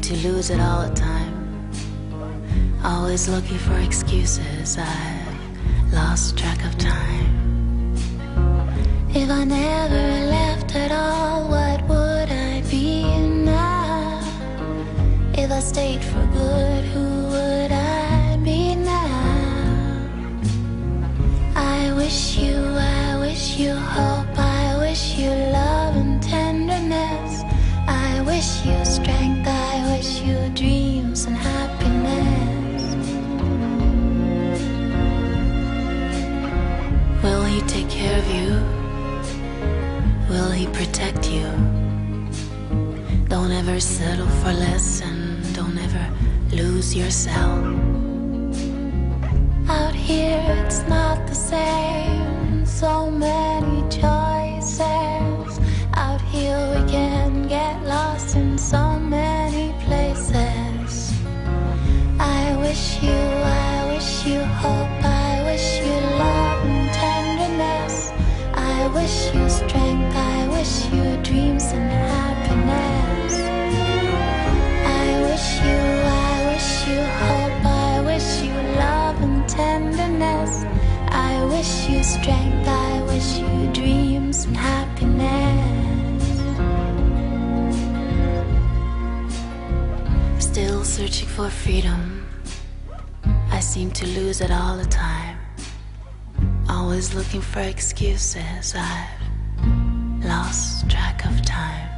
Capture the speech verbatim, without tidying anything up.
to lose it all the time. Always looking for excuses, I've lost track of time. If I never left at all, what would I be now? If I stayed for good, who would I be now? I wish you, I wish you hope, I wish you love and tenderness. I wish you strength, I wish you dreams and happiness. Will he take care of you? Will he protect you? Don't ever settle for less and don't ever lose yourself. Out here it's not the same, so many choices. Out here we can get lost in so many places. I wish you, I wish you hope, I wish you love and tenderness. I wish you strength, I wish you dreams and happiness. I wish you, I wish you hope, I wish you love and tenderness. I wish you strength, I wish you dreams and happiness. Still searching for freedom, I seem to lose it all the time. Always looking for excuses, I've lost track of time.